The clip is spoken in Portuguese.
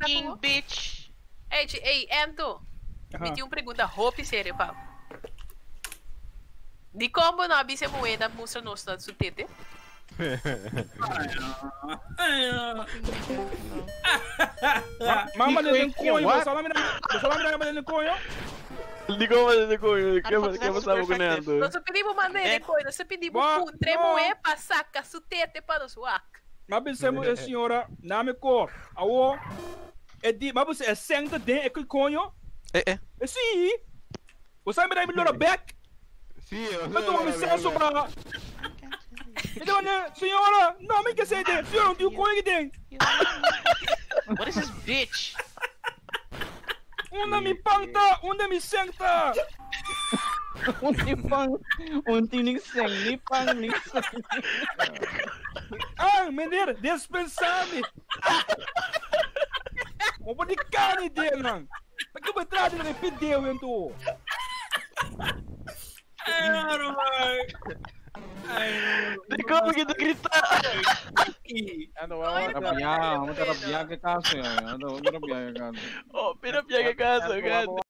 fucking bitch. Ei, Ento. Me tinha uma pergunta roupa séria, pá. De como não abisse moeda mostra no estado do tete? Mama dentro do coio, você lá me dentro do coio. Digo mas de coio, que você está ganhando? Nós pedimos maneira de coisa, nós pedimos puntre moeda para sacar su tete para o suac. Mas você é senhora, não me cor. Aô, é de, mas você é senta de, é que coio? É sim. Você me dá melhor back? Sim, mas tu me senso para. Então, senhora, não me quer ser de, senhora, não tem coio que tem. What is this bitch? Onde me panta, onde me senta. Unti ning seng, ni seng. Ah, menina, dispensa-me. Vou botar carne dele, mano. Para que eu trago de pediu, então? De como que tu gritar? Rabiar, vamos ter rabiar que caso, ya. Vamos ter rabiar que caso. Oh, pero pia que caso, gato.